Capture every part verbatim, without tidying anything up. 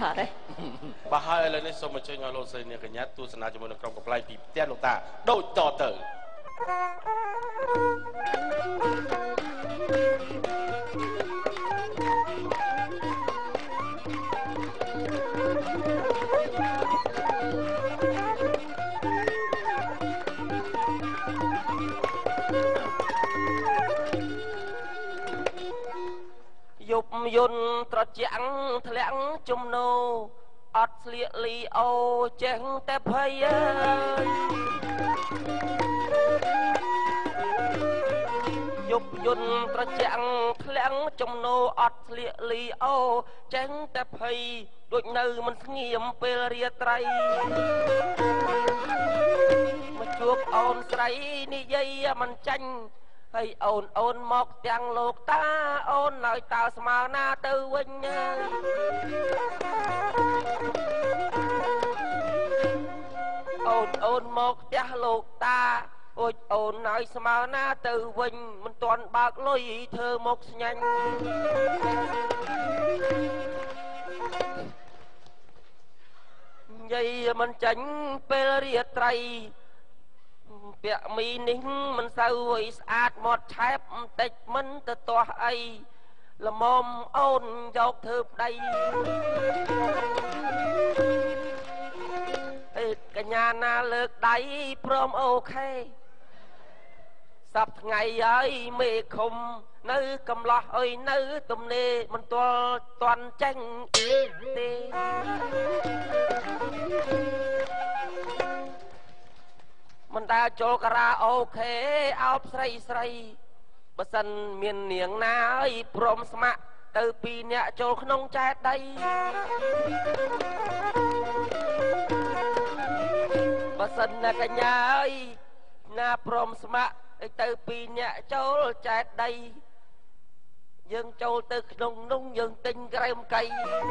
đấy bà hai lần này xong mà chơi nhỏ lô xây này cái nhát tu sanh cho mình được trong cặp lại bị tên lục ta đôi to tử dục yun trật chẳng thẹn chung nô ọt liệt li ô chén tép hay dục yun trật chẳng thẹn chung nô ọt liệt li ô chén tép hay đôi nơi mình nghiêm bê ria trai mà chuộc ôn sấy ni dây mình chanh hay ôn ôn một tiếng lục ta ôn lời tao mà na tư vinh ôn ôn một tiếng lục ta ôi ôn lời mà na tư vinh mình toàn bạc lối thơ một nhanh vậy mình tránh bê ria trai bẹ mi nính mình sao với ạt một thép tịch mình từ tòa ấy là mồm ôn dọc thơm đây cái nhà na lực đáy prom ok sắp ngày ấy mê không nơi cầm lọ ơi nơi tùm nê mình toàn toàn tranh tê mình ta cho karaoke áo sấy sấy bớt sân miền niềng na ấy prom smart từ pi nhẹ cho nông trái đây bớt sân là cái nhà ấy na prom smart từ pi nhẹ cho trái đây dương châu từ nông nông dương tinh kem cây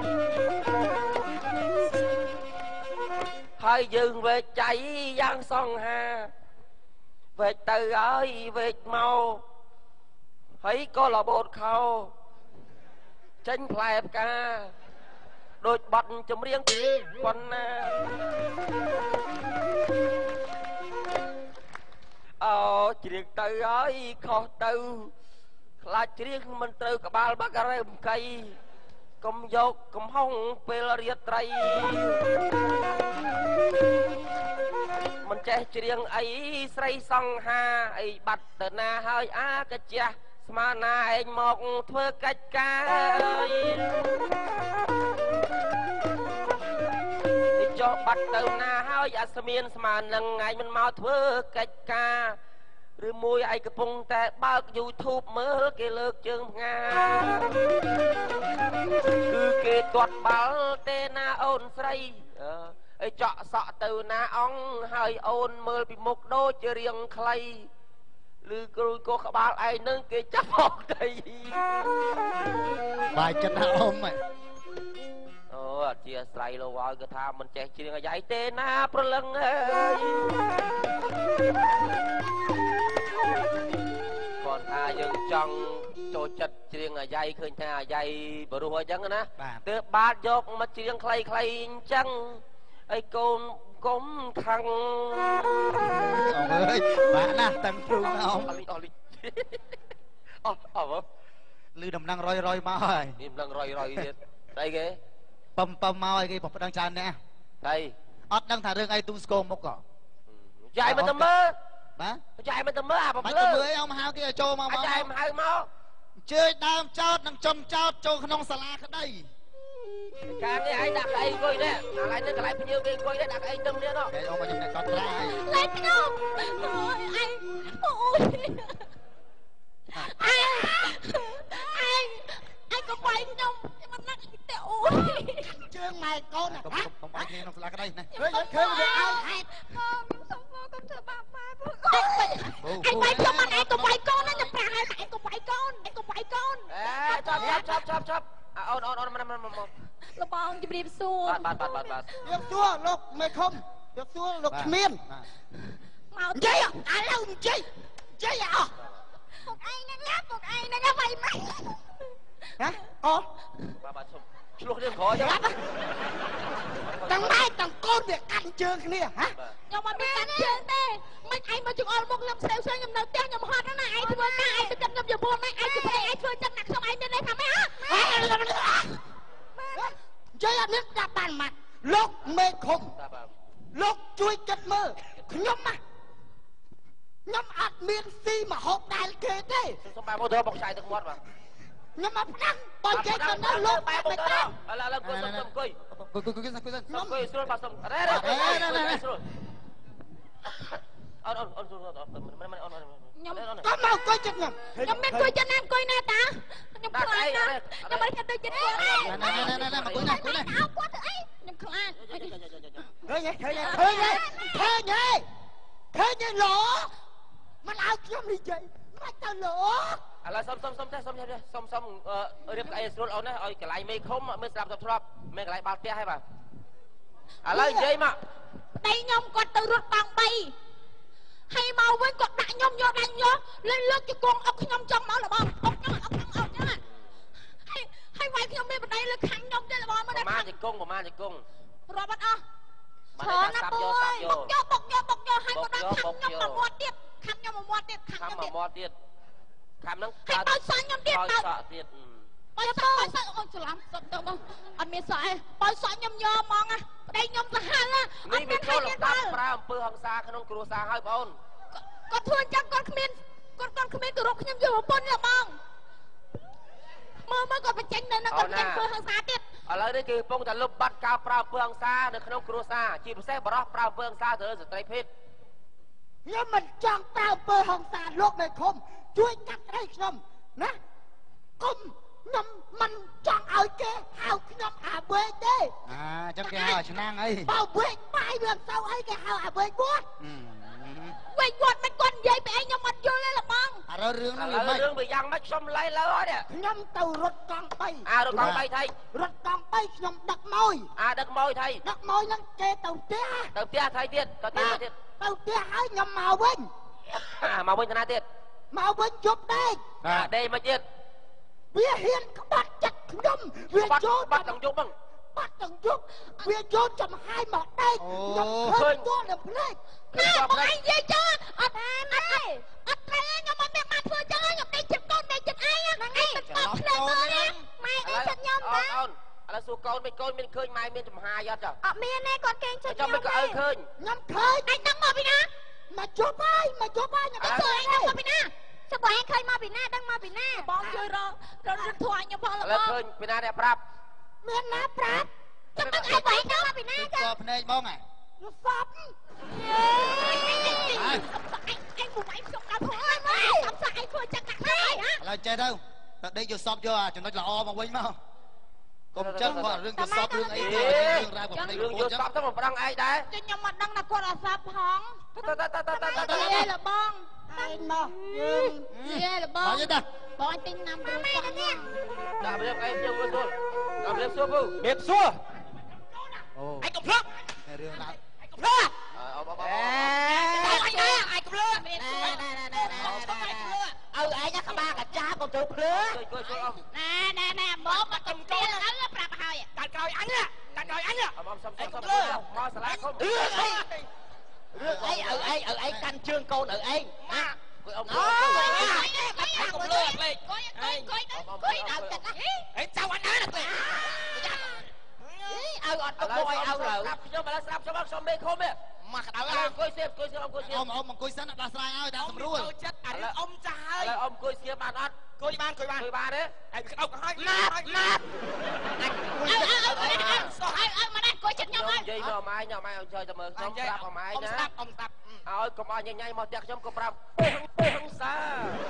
hai dừng về cháy giang sông hà về từ ơi về màu thấy có là bột khâu tranh phèp ca đôi bật chấm riêng con ờ chỉ riêng từ ơi khó từ là chỉ riêng mình từ cả ba bác ra cây cầm dọc cầm hông bê riết trai mình che riêng ấy say song ha ấy bắt từ na hơi á cái cha mà na anh một thưa cách ca cho bắt từ na hơi à miên mà lần ngày mình mau thưa cách ca rồi môi ai cái bông ta bao YouTube mới cái lược chương nga cứ cái tuột báo tên na ôn say ấy chọ sọ từ na ong hơi ôn mơ bị một đôi chơi riêng clay lư cô cô các bạn ai nâng cái chấp học đây bài chân na ôm mày ồ chia say lâu rồi cái tham mình chạy chơi riêng dạy tên na pro lưng ơi còn tha dân trong cho chật riêng ở dây khơi tha dây bờ ruồi chẳng á từ ba dọc mà riêng clay clay chăng ấy con cũng thằng ơi bạn à tầm trung không ờ ờ lư đầm năng roi roi mau rồi đầm năng roi roi đây cái pầm pầm mau cái bọc đang tràn nè đây ót đang thả rương ai tung scom một cỏ chạy mà tầm mơ má chạy mà tầm mơ à bọc mày tầm mơ ấy ông hao kia cho mau mau chạy mà hai mau chơi đam chót năng chom chót cho không xà la cái đây càng cái ai đặt ai coi nè đặt ai nó lại bao nhiêu cái coi nè đặt ai tâm nè đó cái ông mà chúng ta có ra lấy cái đâu ôi anh ôi anh anh anh có quay không nhưng mà nặng cái ôi chương mày con nè không không bay nghe nó là cái đây này khơi khơi được ai không không không thưa bà ba anh quay cho anh anh có quay con anh nhập rằng anh có quay con anh có quay con à chop chop chop chop chop ôn ôn ôn ôn ôn lục bong chụp điệp xua bát bát bát bát điệp xua lục mày không điệp xua lục miên màu chơi à à lâu chơi chơi à một ai nó ngáp một ai nó ngáp mày mày hả ô bà bà chụp lục điệp khó chứ ទាំងម៉ែទាំងកូនវាកាន់ជើងគ្នាហ៎ខ្ញុំអត់មានកាន់ជើងទេមិនឯងមកជងអល់មុខខ្ញុំស្ទើរស្ទើរខ្ញុំនៅផ្ទះខ្ញុំហត់ណាឯងធ្វើការឯងទៅចិត្តខ្ញុំយល់ណាឯងទៅឯងធ្វើចិត្តណាខ្ញុំឯងមានន័យថាម៉េចហ៎និយាយអត់មានដាក់បានម៉ាត់លោកមេឃុំលោកជួយគិតមើលខ្ញុំណាខ្ញុំអត់មានស៊ីមហូបដែលគេទេសុំបែបមកទៅបងឆាយទឹកមាត់បាទខ្ញុំមកផ្ដាំបើនិយាយទៅនៅលោកបែបទៅឥឡូវឥឡូវអង្គុយសុំអង្គុយអង្គុយអង្គុយអង្គុយអង្គុយស្រួលបាទសុំរ៉េរ៉េស្រួលអត់អត់អត់ស្រួលអត់មិនមិនអត់ខ្ញុំក៏មកអង្គុយចិត្តខ្ញុំខ្ញុំមានអង្គុយចិត្តណាអង្គុយណាតាខ្ញុំខ្លាចណាខ្ញុំមិនទៅចិត្តគាត់ណែណែណែណែអង្គុយណាអង្គុយណាអោគាត់ទៅអីខ្ញុំខ្លាចឃើញឃើញឃើញឃើញឃើញឃើញលោកមិនឲ្យខ្ញុំនិយាយមិនទៅលោកឥឡូវសុំសុំសុំទេសុំទេសុំសុំរៀបកៅអីស្រួលអូនណាឲ្យកន្លែងមេឃុំមើលស្ដាប់ទៅធ្លាប់មានកន្លែងបាល់ផ្ទះហើយបាទឥឡូវនិយាយមកប្តីខ្ញុំគាត់ទៅរត់បាំងបីហើយមកវិញគាត់ដាក់ខ្ញុំយកដាក់យកលេងលើកជង្គង់អុកខ្ញុំចង់មកលបងអុកខ្ញុំអុកខ្ញុំអុកចឹងហើយហើយវាយខ្ញុំមានប្តីលើខាងខ្ញុំទេលបងមកប្រមាណជង្គង់ប្រមាណជង្គង់រាប់អត់អស់ច្រើនណាស់ពូអើយបុកយកបុកយកបុកយកហើយគាត់ដាក់ខាងខ្ញុំមកមាត់ទៀតខាងខ្ញុំមកមាត់ទៀតខាងខ្ញុំមកមាត់ទៀតខាងហ្នឹងហើយបោចសាច់ខ្ញុំទៀតបោចសាក់ទៀតបោចសាក់បោចសាក់អូនច្រឡំសុំទៅបងអត់មានសាក់ឯងបោចសាក់ខ្ញុំយកហ្មងណាប្តីខ្ញុំសាហាវណាអត់មានចូលលំដាប់ប្រើអំពើហិង្សាក្នុងគ្រួសារហើយបងគាត់ធ្វើអញ្ចឹងគាត់គ្មានគាត់គាត់គ្មានគោរពខ្ញុំយកប្រពន្ធទេបងមើលមើលគាត់បញ្ចេញនៅនឹងគាត់ចេញធ្វើហិង្សាទៀតឥឡូវនេះគេកំពុងតែលុបបាត់ការប្រើអំពើហិង្សានៅក្នុងគ្រួសារជាពិសេសបរិសុទ្ធប្រើអំពើហិង្សាទៅលើស្ត្រីភេទខ្ញុំមិនចង់ប្រើអំពើហិង្សាលោកមេឃុំជួយកាត់ក្តីខ្ញុំណាគុំខ្ញុំមិនចង់ឲ្យគេហៅខ្ញុំអាវេទេអាចឹងគេហៅឆ្នាំងអីបើវេបាយវាទៅអីគេហៅអាវេគាត់វេគាត់មិនគាត់និយាយពីអីខ្ញុំអត់យល់ទេល្បងអារឿងហ្នឹងមិនរឿងវាយ៉ាងម៉េចខ្ញុំឡៃលើអត់ទេខ្ញុំទៅរត់កង់បីអារត់កង់បីថៃរត់កង់បីខ្ញុំដឹកម៉ួយអាដឹកម៉ួយថៃដឹកម៉ួយហ្នឹងគេទៅផ្ទះទៅផ្ទះថៃទៀតក៏ទៀតទៀតទៅផ្ទះហើយខ្ញុំមកវិញមកវិញទៅណាទៀតមកវិញជប់ដេកដេកមកទៀតវាហ៊ានក្បាត់ចិត្តខ្ញុំវាចូលបាត់ទាំងយប់ហ្នឹងបាត់ទាំងយប់វាចូលចំហាយមកដេកខ្ញុំឃើញចូលនៅភ្នែកណាបងឯងនិយាយចឹងអត់ដែរណាអត់ទេខ្ញុំមិនមានបានធ្វើចឹងខ្ញុំដេកចិត្តកូនដេកចិត្តឯងហ្នឹងឯងមិនបាត់ភ្នែកមើលណាម៉ែដេកចិត្តខ្ញុំណាអូនឥឡូវសួរកូនមិនកូនមានឃើញម៉ែមានចំហាយអត់ចាអត់មានទេគាត់កេងចិត្តខ្ញុំមិនក៏ឲ្យឃើញខ្ញុំឃើញឯងដឹងមកពីណាមកជប់ហើយមកជប់ហើយខ្ញុំឃើញដឹងមកពីណាសបើឯងឃើញមកពីណាដឹងមកពីណាបងជួយរករត់ធួខ្ញុំផងឥឡូវឃើញពីណាអ្នកប្រាប់មានណាប្រាប់ចាំមិនឯងបងដឹងមកពីណាចាភ្នែកបងហ៎សពអេអេមួយឯងខ្ញុំដល់ធ្វើអើយមកសាក់ឯងធ្វើចាក់ដាក់ខ្ញុំហើយហ៎ឥឡូវចេះទៅទៅដេកយកសពយកចំណុចល្អមកវិញមកកុំចឹងគាត់រឿងយកសពរឿងអីទេរឿងរ៉ាវប្រទេសរឿងយកសពទៅមកប្រឹងឯងដែរខ្ញុំមិនដឹងថាគាត់អសពផងតើតើតើតើតើតើលបងឯងមកយើងយេលបងមកទៅបងទិញណាំរួចផងនេះដាក់រៀបឯងខ្ញុំមើលចូលដាក់រៀបសួរពូរៀបសួរអូឯងកំភ្លើករឿងណាឯងកំភ្លើកអបអបអេអញដែរឯងកំភ្លើកណែណែណែណែណែឲ្យឯងក្បាលកាចាកុំទៅភ្លើជួយជួយជួយអស់ណែណែណែមកមកកំទៀលឥឡូវប្រាប់ហើយកាត់ក្រោយអញកាត់ក្រោយអញអមសុំសុំសុំមកសាលាគុំរឿងអីរឿងអីឲ្យឯងឲ្យឯងកាន់ជើងកូនឲ្យឯងណាគួយអមគួយអើយឯងកំភ្លើកលេខគួយគួយគួយគួយដល់ចិត្តណាអេចៅអញណាទៅឲ្យអត់ទៅមកឲ្យឲ្យស្រាប់ខ្ញុំឥឡូវស្រាប់ខ្ញុំខ្ញុំមេឃុំទេមកក្តៅអង្គុយសៀបអង្គុយសៀបអង្គុយសៀបអ៊ំអ៊ំអង្គុយសិនដោះស្រាយឲ្យតាមស្រួលចូលចិត្តអារឿងអ៊ំចាស់ហើយឥឡូវអ៊ំអង្គុយសៀបបានអត់អង្គុយបានអង្គុយបានអង្គុយបានទេឯងក្តៅក៏ហើយណាត់ណាត់អើអើអើសោះឲ្យឲ្យមកណាអង្គុយចិត្តខ្ញុំហើយនិយាយមកម៉ែញ៉ាំម៉ែឲ្យជួយទៅមើលខ្ញុំប្រាប់ម៉ែណាអ៊ំស្ដាប់អ៊ំស្ដាប់ឲ្យកុំឲ្យញញ៉ៃមកផ្ទះខ្ញុំក៏ប្រាប់ពេហង្សា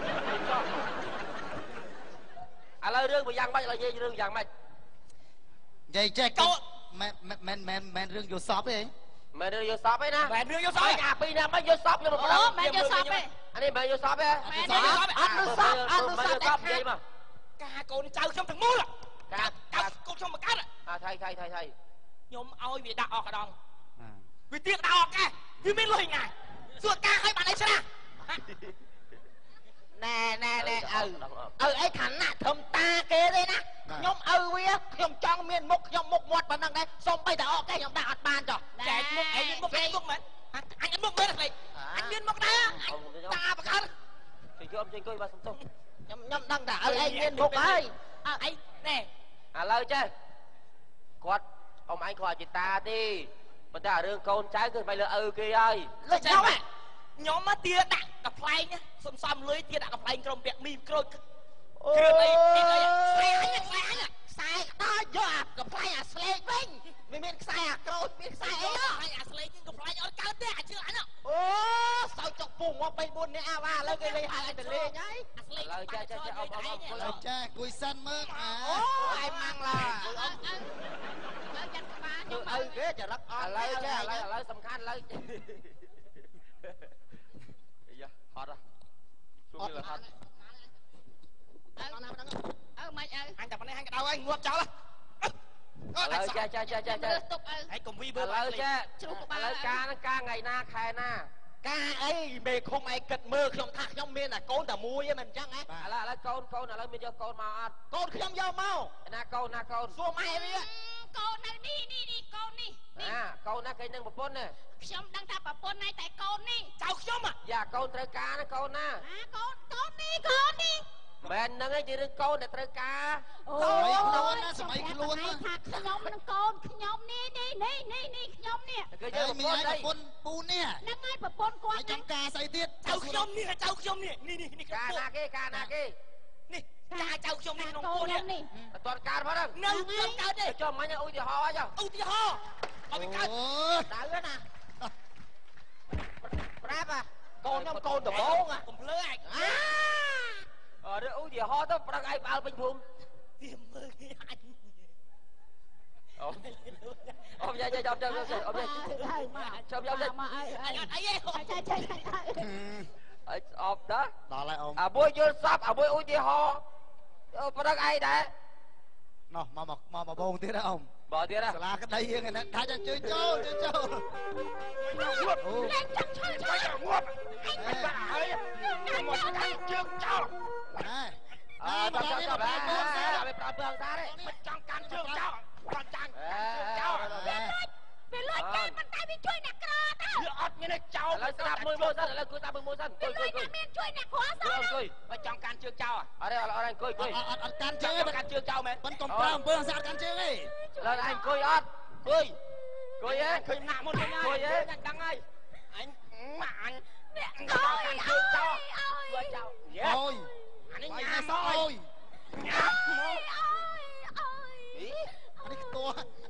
ឥឡូវរឿងវាយ៉ាងម៉េចឥឡូវនិយាយរឿងយ៉ាងម៉េចនិយាយចេះកូមិនមិនមិនមិនរឿងយកសពទេមែនរឿងយកសពទេណាមែនរឿងយកសពអាពីរនាក់មិនយកសពខ្ញុំមកប្រាប់អូមែនយកសពទេអានេះមិនយកសពទេមែនយកសពអត់យកសពអត់យកសពនិយាយមកការកូនចៅខ្ញុំទាំងមូលការកៅកូនខ្ញុំមកកើតអាថៃថៃថៃថៃខ្ញុំឲ្យវាដាក់អស់កដងវាទៀតដាក់អស់កែវាមានលុយណាសួរការឲ្យបានអីឆ្នាណែណែណែឪឪអីឋានៈធំតាគេទេណាខ្ញុំឪវាខ្ញុំចង់មានមុខខ្ញុំមុខមាត់ប៉ុណ្ណឹងដែរសូមបីតែអកគេខ្ញុំដាក់អត់បានចុះចែកមុខអីមុខអីមុខមែនអញមុខមែនស្លេអញមានមុខដែរតាបកលជួយជួយជួយអង្គុយបាទសុំទោសខ្ញុំខ្ញុំដឹងតែឪឯងមានមុខហើយអើអីណែឥឡូវចេះគាត់អ៊ំឯងគាត់ជាតាទេប៉ុន្តែរឿងកូនចៅគឺphảiលើឪគេហើយលើខ្ញុំខ្ញុំមកទាដាក់កំប្លែងសុំសំលុយទាដាក់កំប្លែងក្រុមពាក់មីក្រូចគ្រឿងអីអីខ្សែអញខ្សែអញខ្សែដល់យកអាកំប្លែងអាស្លេកវិញមិនមានខ្សែអាក្រូចមានខ្សែអីអញអាស្លេកនឹងកំប្លែងអត់កើតទេអាជឿអញអូសោចចុកពុះមកបីបួននាក់អាវ៉ាឥឡូវគេលេងហើយអញទៅលេងហើយអាស្លេកឥឡូវចាចាចាអ៊ំអ៊ំឥឡូវចាគួយសិនមើលអូឯម៉ាំងឡាអ៊ំអ៊ំហើយចាត់ក្បាលខ្ញុំឪគេចរិតអត់ឥឡូវចាឥឡូវឥឡូវសំខាន់ឥឡូវអាយ៉ាហត់ហ៎ជួយលើហត់អើណាមិនដឹងអើមិនអើអញតែប៉ុណ្ណេះអញក្តៅហើយងាប់ចោលឥឡូវចាចាចាចាចាទុកអើហើយកុំវីវើឥឡូវចាជ្រុះក្បាលឥឡូវការហ្នឹងការថ្ងៃណាខែណាការអីមេឃុំឯងគិតមើលខ្ញុំថាខ្ញុំមានតែកូនតែមួយឯងមិនអញ្ចឹងហ៎ឥឡូវឥឡូវកូនកូនឥឡូវមានយកកូនមកអត់កូនខ្ញុំយកមកណាកូនណាកូនសួរម៉ែវាកូននៅនេះនេះនេះកូននេះណាកូនណាគេនឹងប្រពន្ធណាខ្ញុំដឹងថាប្រពន្ធណៃតែកូននេះចៅខ្ញុំយ៉ាកូនត្រូវការណាកូនណាអាកូនកូននេះកូននេះមែនហ្នឹងឯងជារឿងកូនដែលត្រូវការអូយខ្លួនណាសម័យខ្លួនណាថាខ្ញុំនឹងកូនខ្ញុំនេះនេះនេះនេះនេះខ្ញុំនេះគេយកប្រពន្ធប្រពន្ធពូនេះហ្នឹងហើយប្រពន្ធគាត់ចាំការស្អីទៀតចៅខ្ញុំនេះចៅខ្ញុំនេះនេះនេះនេះការណាគេការណាគេនេះការចៅខ្ញុំនេះក្នុងពូនេះអត់ទាន់កើតផងហ្នឹងនៅខ្ញុំកើតទេចុះមិញឧទាហរណ៍អញ្ចឹងឧទាហរណ៍ឲ្យវាកើតដៅណាប្រាប់អាកូនខ្ញុំកូនដំបងកុំភ្លើអាចអឺឧទាហរណ៍ទៅប្រឹកឯងផ្អើលពេញភូមិទៀមមើលគេអញអូអូយ៉ាយ៉ាចាប់ចាប់អូយ៉ាចាប់ចាប់មកអីអត់អីទេចាចាចាអីអបដល់ដល់ហើយអូអាមួយយល់សពអាមួយឧទាហរណ៍ប្រឹកឯងដែរណោះមកមកមកបងទៀតហ៎អូបើទៀតហ៎សាលាក្តីយើងហ្នឹងដាច់ជួយចូលជួយចូលអូលេងចាំឆលឆលងាប់ហើយបាត់ហើយមកកាន់ជើងចោលណែអើដល់ដល់ដល់ដល់ឲ្យប្រើពើសាទេមិនចង់កាន់ជើងចោលចង់ចាំងចោលវាលួចគេមិនតែវាជួយអ្នកក្រទៅវាអត់មានចោលឥឡូវស្ដាប់មួយមួយសិនឥឡូវគួយស្ដាប់មួយមួយសិនគួយគួយគួយមានជួយអ្នកក្រសិនគួយបើចង់កាន់ជើងចោលអត់ទេអត់អត់គួយគួយអត់អត់កាន់ជើងទេកាន់ជើងចោលមែនមិនកុំប្រើអំពើអាសាកាន់ជើងទេឥឡូវអញគួយអត់គួយគួយហ៎ឃើញណាក់មុនគួយហ៎អញដឹងហើយអញម៉ាក់អញអ្នកកោយជើងចោលគួយចោលអូយអានេះញ៉ាំអូយញ៉ាំអូយអូយអានេះខ្ទោះ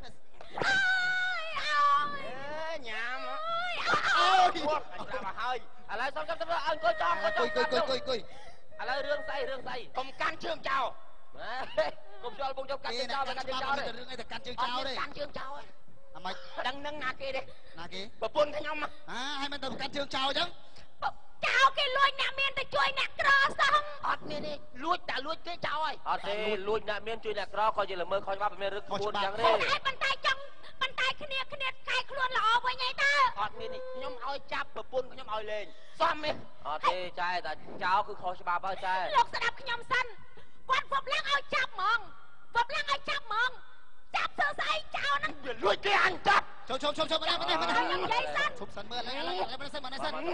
ញ៉ាំអូយគាត់ចាំមកហើយឥឡូវសុំសុំសុំឲ្យអង្គុយចោលអង្គុយអង្គុយអង្គុយអង្គុយឥឡូវរឿងស្អីរឿងស្អីកុំកាន់ជើងចោលកុំចូលបងចូលកាន់ជើងចោលកាន់ជើងចោលរឿងអីតែកាន់ជើងចោលទេកាន់ជើងចោលអាម៉េចដឹងនឹងណាគេទេណាគេប្រពន្ធខ្ញុំហ៎ហើយមិនទៅកាន់ជើងចោលអញ្ចឹងចោលគេលួចអ្នកមានទៅជួយអ្នកក្រសោះអត់មានទេលួចតែលួចគេចោលហើយអត់ទេលួចអ្នកមានជួយអ្នកក្រក៏ជាល្មើខុសច្បាប់មិនមានរឹកពួនអញ្ចឹងទេប៉ុន្តែចង់ប៉ុន្តែគ្នាគ្នាកែខ្លួនល្អវិញឯតើអត់មានទេខ្ញុំឲ្យចាប់ប្រពន្ធខ្ញុំឲ្យលេងសមទេអត់ទេចែតែចោលគឺខុសច្បាប់ហើយចែលោកស្ដាប់ខ្ញុំសិនគាត់វឹបឡើងឲ្យចាប់ហ្មងវឹបឡើងឲ្យចាប់ហ្មងចាប់ធ្វើស្អីចោលហ្នឹងវាលួចគេអញចាប់ជុំជុំជុំជុំមកនេះមកនេះនិយាយសិនជុំសិនមើលឥឡូវឥឡូវមកសិនមកនេះសិន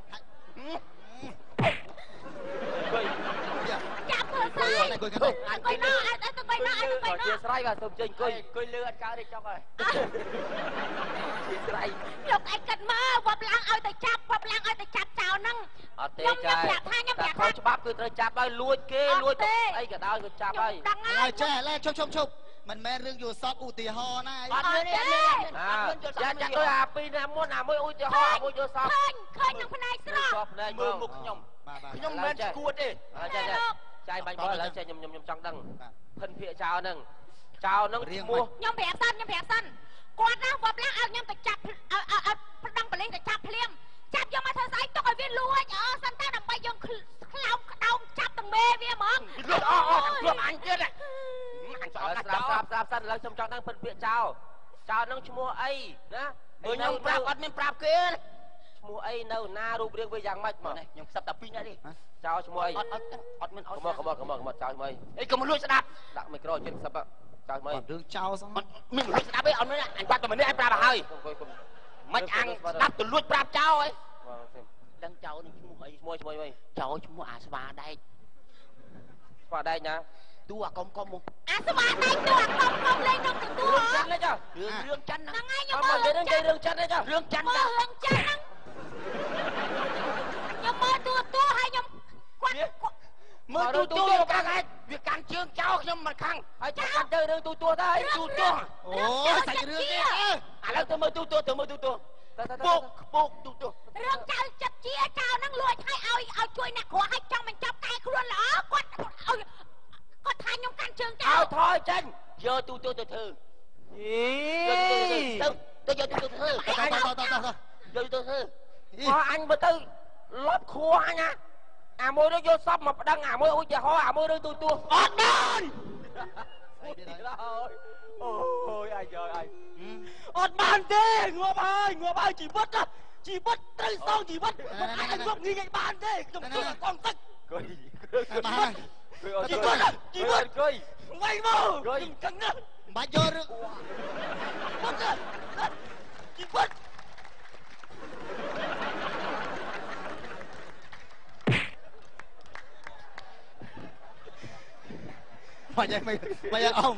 ចាប់ធ្វើស្អីអង្គុយអង្គុយណាអត់អង្គុយណាអង្គុយណាជាស្រ័យបាទសូមជើញអង្គុយអង្គុយលឿអត់កើតទេចុកហើយជាស្រ័យលោកឯងគិតមើលវត្តឡើងឲ្យទៅចាប់វត្តឡើងឲ្យទៅចាប់ចោលហ្នឹងអត់ទេចាខ្ញុំប្រាប់ថាខ្ញុំប្រាប់ថាច្បាប់គឺត្រូវចាប់ហើយលួចគេលួចអីក៏ដោយគឺចាប់ហើយហើយចេះឡើយជុំជុំជុំមិនមែនរឿងយល់សពឧទាហរណ៍ណាអត់មានទេអត់មានចាចាដូចអាពីរណាមុនអាមួយឧទាហរណ៍អាមួយយល់សពឃើញឃើញនឹងផ្នែកស្រស់មើលមុខខ្ញុំខ្ញុំមិនមែនឈួតទេចាចាចាយបាញ់បោះឥឡូវចាខ្ញុំខ្ញុំចង់ដឹងភិនភាកចោលហ្នឹងចោលហ្នឹងឈ្មោះខ្ញុំប្រាប់សិនខ្ញុំប្រាប់សិនគាត់ណាវត្តឡើងឲ្យខ្ញុំទៅចាប់ឲ្យឲ្យប្រដឹងបលេងទៅចាប់ភ្លាមចាប់យកមកធ្វើស្អីទុកឲ្យវាលួចអើសិនតើដើម្បីយើងខ្លោមក្តោមចាប់ទាំងមេវាហ្មងលួចអស់អស់ខ្លួនអញទៀតហ៎អញស្អប់ស្ដាប់ស្ដាប់ស្ដាប់សិនឥឡូវខ្ញុំចង់ដឹងភិនភាកចោលចោលហ្នឹងឈ្មោះអីណាខ្ញុំប្រាប់អត់មានប្រាប់គេឈ្មោះអីនៅណារូបរាងវាយ៉ាងម៉េចមកខ្ញុំស្ដាប់តែពីរនាក់នេះចៅឈ្មោះអីអត់អត់អត់មានអត់កុំមកកុំមកកុំមកកុំមកចៅឈ្មោះអីអីកុំលួចស្ដាប់ដាក់មីក្រូចិត្តសឹបចៅឈ្មោះអីរឿងចៅសោះមានលួចស្ដាប់អីអត់មានអញបាត់តែម្នាក់អញប្រាប់ទៅហើយមិនអាំងស្ដាប់ទៅលួចប្រាប់ចៅហីដឹងចៅនឹងឈ្មោះអីឈ្មោះឈ្មោះអីចៅឈ្មោះអាស្វាដែកស្វាដែកណាតួអាកុំកុំមកអាស្វាដែកតួអាកុំកុំលេងក្នុងតួរឿងចិនទេចារឿងរឿងចិនហ្នឹងហើយខ្ញុំមើលរឿងនិយាយរឿងចិនទេចារឿងចិនមើលរឿងចិនហ្នឹងខ្ញុំមើលតួតួហើយខ្ញុំគាត់មើលទូទួកាំងអាចវាកាន់ជើងចោលខ្ញុំមិនខាំងហើយចាំទៅរឿងទូទួទៅហើយទូទួអូសាច់រឿងនេះឥឡូវទៅមើលទូទួទៅមើលទូទួពុកពុកទូទួរឿងចៅចិត្តជាចៅហ្នឹងលួចឲ្យឲ្យឲ្យជួយអ្នកគ្រាឲ្យចង់បញ្ចប់កែខ្លួនល្អគាត់ឲ្យគាត់ថាខ្ញុំកាន់ជើងចៅឲ្យថយចេញយកទូទួទៅធ្វើអីទៅទៅយកទូទួធ្វើទៅទៅទៅទៅយកទៅធ្វើអស់អញមើលទៅលប់ខួរអញណាអាមួយនោះយកសពមកប្តឹងអាមួយឧទាហរណ៍អាមួយរឿងទូទួអត់បានអូយអាយអាយអត់បានទេងាប់ហើយងាប់ហើយជីវិតជីវិតត្រូវសងជីវិតមិនអាចងាប់ងាយងាយបានទេខ្ញុំជឿកងទឹកគួយបានជីវិតជីវិតគួយវាយមកខ្ញុំចឹងណាមិនបាច់យករឿងបាត់ជីវិតមកយ៉ាងមិនមកយ៉ាងអ៊ំ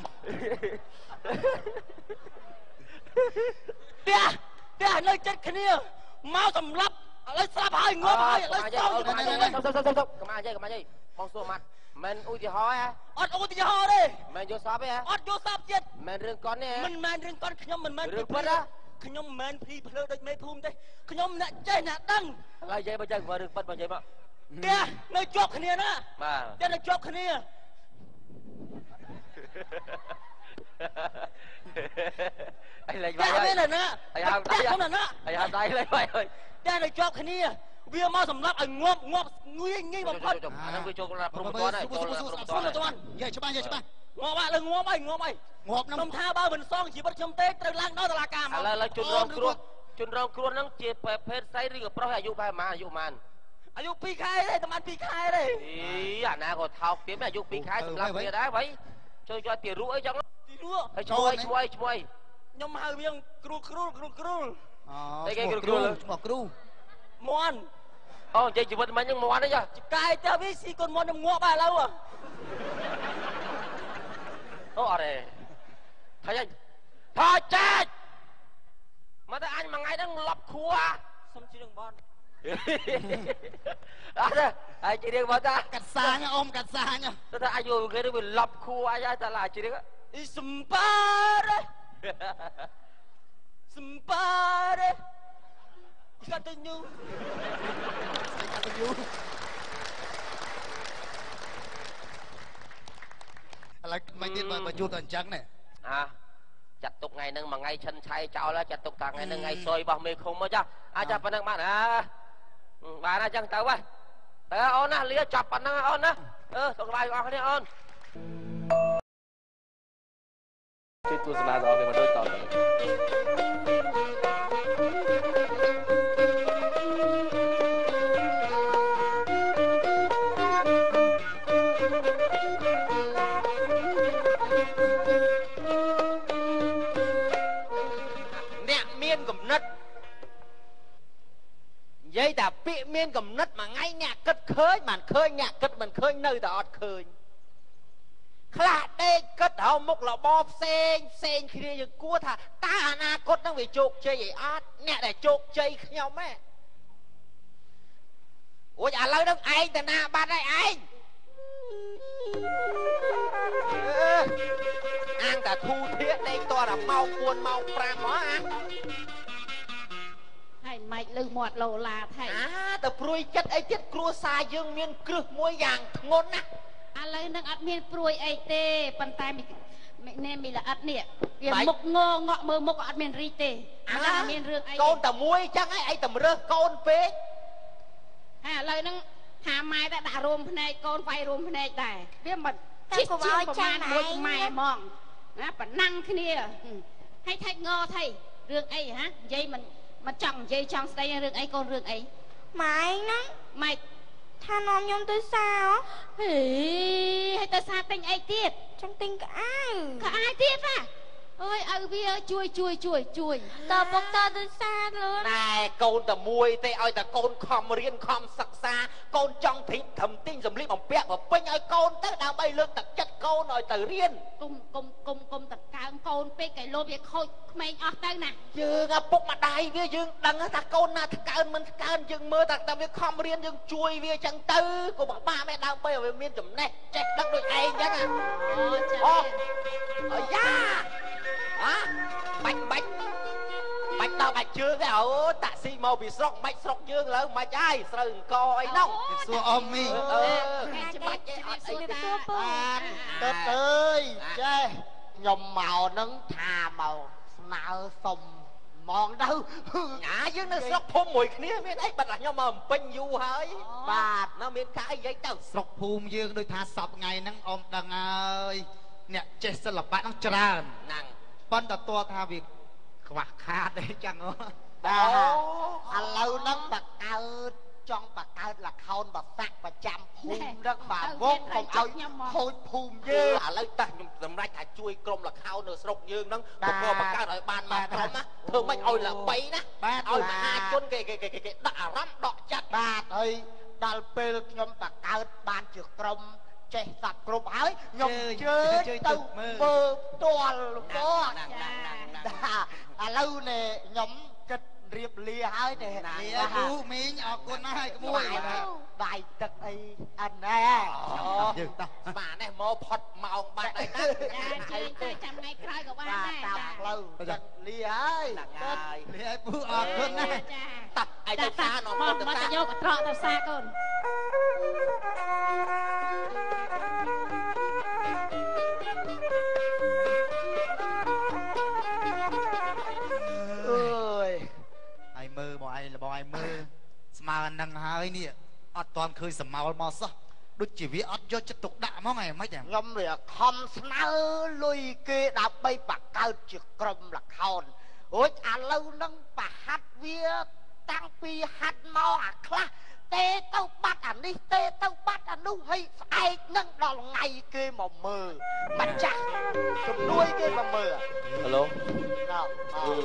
ផ្ទះផ្ទះនៅចិត្តគ្នាមកសម្លាប់ឥឡូវស្លាប់ហើយងាប់ហើយឥឡូវសោកសុបសុបសុបសុបកុំអាយកុំអាយបងសួរម៉ាត់មិនឧទាហរណ៍ហ៎អត់ឧទាហរណ៍ទេមិនយកសពទេហ៎អត់យកសពទៀតមិនរឿងកុនទេមិនមែនរឿងកុនខ្ញុំមិនមែនរឿងពិតហ៎ខ្ញុំមិនមែនភីភ្លើដូចមេភូមិទេខ្ញុំអ្នកចេះអ្នកដឹងហើយនិយាយបើចឹងបើរឿងពិតបើនិយាយមកផ្ទះនៅជាប់គ្នាណាបាទផ្ទះនៅជាប់គ្នាអីលេងបាយហើយណាណាអីហាមដៃណាអីហាមដៃលេងបាយហើយតែនៅជាប់គ្នាវាមកសម្រាប់ឲ្យងាប់ងាប់ងាយងាយបំផុតអាហ្នឹងវាចូលដល់ព្រំប្រទានហើយចូលដល់ព្រំប្រទាននិយាយច្បាស់និយាយច្បាស់ងាប់ហើយលើងាប់ហើយងាប់ហើយងាប់ខ្ញុំថាបើមិនសងជីវិតខ្ញុំទេត្រូវឡើងដល់តុលាការមកឥឡូវឡើយជនរងគ្រោះជនរងគ្រោះហ្នឹងជាភេទស្រីឬក៏ប្រុសអាយុប្រហែលប៉ុន្មានអាយុប៉ុន្មានអាយុពីរខែទេតែមិនពីរខែទេអីអាណាក៏ថោកទៀតអាយុពីរខែសម្រាប់គ្នាដែរហើយជួយយកទារុអីចឹងទារុហើយឈ្មោះឈ្មោះឈ្មោះខ្ញុំហៅវាគ្រូគ្រូគ្រូគ្រូអូគេគ្រូគ្រូឈ្មោះគ្រូមន់អូនិយាយជីវិតមិញហ្នឹងមន់ទេចាចកាយទៅវាស៊ីកូនមន់ខ្ញុំងាប់ហើយឥឡូវអូអរេថៃថយចាច់មកតែអញមួយថ្ងៃហ្នឹងលប់ខួរសុំជិះរឿងបនអត់ទេហើយជិះរឿងបនតាកាត់សាញអ៊ំកាត់សាញទៅថាអាយុគេទៅវាលប់ខួរអញហើយតែឡាជិះរឿងអ៊ីសំបាទសំបាទកាត់ទៅញូកាត់ទៅញូឥឡូវមិនទៀតបើជួបទៅអញ្ចឹងណែអាចាត់ទុកថ្ងៃហ្នឹងមួយថ្ងៃឈិនឆៃចោលចាត់ទុកតាថ្ងៃហ្នឹងថ្ងៃសុយរបស់មេឃុំមកចាអាចចាប៉ុណ្ណឹងបានអាបានអញ្ចឹងទៅហ៎ទៅអូនណាលាចាប់ប៉ុណ្ណឹងអូនណាអឺសុខសប្បាយបងប្អូនគ្នាអូនជួយទស្សនាដល់គេមកដូចតទៅកំណត់និយាយតែពាក្យមានកំណត់មួយថ្ងៃអ្នកគិតឃើញមិនឃើញអ្នកគិតមិនឃើញនៅតែអត់ឃើញខ្លះដេកគិតហៅមុខរបបផ្សេងផ្សេងគ្នាយើងគួរថាតើអនាគតនឹងវាជោគជ័យអីអត់អ្នកដែលជោគជ័យខ្ញុំហ៎អូយឥឡូវនឹងឯងតាណាបាត់ហើយឯងអាងតែធូធាកដេកតរម៉ោងបួនម៉ោងប្រាំហ៎អាហើយម៉េចលឺមាត់លោឡាថៃអាទៅព្រួយចិត្តអីទៀតគ្រួសារយើងមានគ្រឹះមួយយ៉ាងធ្ងន់ណាស់ឥឡូវនឹងអត់មានព្រួយអីទេប៉ុន្តែនេះមីល្អិតនេះវាមុខងងក់មើលមុខអត់មានរីកទេអត់មានរឿងអីកូនតែមួយអញ្ចឹងឯងតម្រើសកូនពេកហើយឥឡូវហ្នឹងហាម៉ែតែដាក់រួមភ្នែកកូនវាយរួមភ្នែកដែរវាមិនជិះជាងប្រមាណមួយម៉ែហ្មងណាប៉ណ្ណឹងគ្នាហើយថៃងថៃរឿងអីហ៎និយាយមិន mà chẳng dây chẳng xây rừng ấy con rừng ấy mày nó mày tha nom nhom tới sao hỉ hay ta xa tình ấy tiết trong tình cả ai cả ai tiết à ơi ở bia chui chui chui chui tao bốc tao tới xa luôn này côn tờ mùi tê ơi tờ côn khom riêng khom sặc xa côn trong thịt thầm tinh dùm lý bằng bẹt và pinh ơi côn tới đào bay lưng tật chất côn rồi tờ riêng cùng cùng cùng cùng tật cao côn pe cái lô việc khôi mày ở tay nè dương à bốc mặt đài với dương đằng á ta côn na ta cao mình cao dương mơ ta ta việc khom riêng dương chui với chân tư của bà ba mẹ đào bay ở miền chùm này chết đất đôi ai nhá nè ô ở da hả bạch bạch bạch tao bạch chưa cái ổ tạ si màu bị sọc bạch sọc dương lớn mà trai sừng co ấy nông xua ôm mi bạch tết ơi chơi nhom màu nắng thà màu nào sòng mòn đâu nhả dương nó sọc phun mùi kia biết đấy bạch là nhau mầm pin du hơi bà nó miếng cái giấy tao ស្រុកភូមិយើងដូចថាសពថ្ងៃហ្នឹងអមដឹងហើយអ្នកចេះសិល្បៈហ្នឹងច្រើន nặng ប៉ុន្តែតើថាវាខ្វះខាតទេចឹងហ៎បាទឥឡូវហ្នឹងបកើតចង់បកើតលខោនបសាក់ប្រចាំភូមិហ្នឹងបាទវងកុំឲ្យខូចភូមិយើងឥឡូវតើខ្ញុំសម្រេចថាជួយក្រុមលខោនៅស្រុកយើងហ្នឹងក៏បង្កើតឲ្យបានមកក្រុមណាធ្វើមិនឲ្យល្បីណាឲ្យមហាជនគេគេគេដាក់អារម្មណ៍ដកចិត្តបាទហើយដល់ពេលខ្ញុំបកើតបានជាក្រុមចេះសັບគ្រប់ហើយខ្ញុំជើញទៅមើលផ្ទាល់គាត់ ឥឡូវនេះខ្ញុំគិតរៀបលាហើយទេលាពូមីងអរគុណណាស់ហើយក្មួយបាយទឹកអីអត់ណែយើងតោះបាទនេះមកផុតម៉ោងបាត់ហើយណាជើញទៅចាំថ្ងៃក្រោយក៏បានបាទដែរតាមផ្លូវចិត្តលាហើយហើយលាឲ្យពូអរគុណណាស់ចាតាប់ឯទៅសានោះមកទៅមកសាទៅយកអត្រកទៅសាកូនអើយហើយមើលបងឯងបងឯងមើលស្មើនឹងហើយនេះអត់តាន់ឃើញសមោលមកសោះដូចជាវាអត់យកចិត្តទុកដាក់ហ្មងឯងមិនទេខ្ញុំវាខំស្នើលុយគេដើម្បីបកកើតជាក្រុមលខោនរួចឥឡូវហ្នឹងប្រហាត់វាតាំងពីហាត់មកអាខ្លះទេទៅបាត់អានេះទេទៅបាត់អានោះហើយស្អែកហ្នឹងដល់ថ្ងៃគេមកមើលម្ចាស់ជំនួយគេមកមើលហេឡូណោះអឺ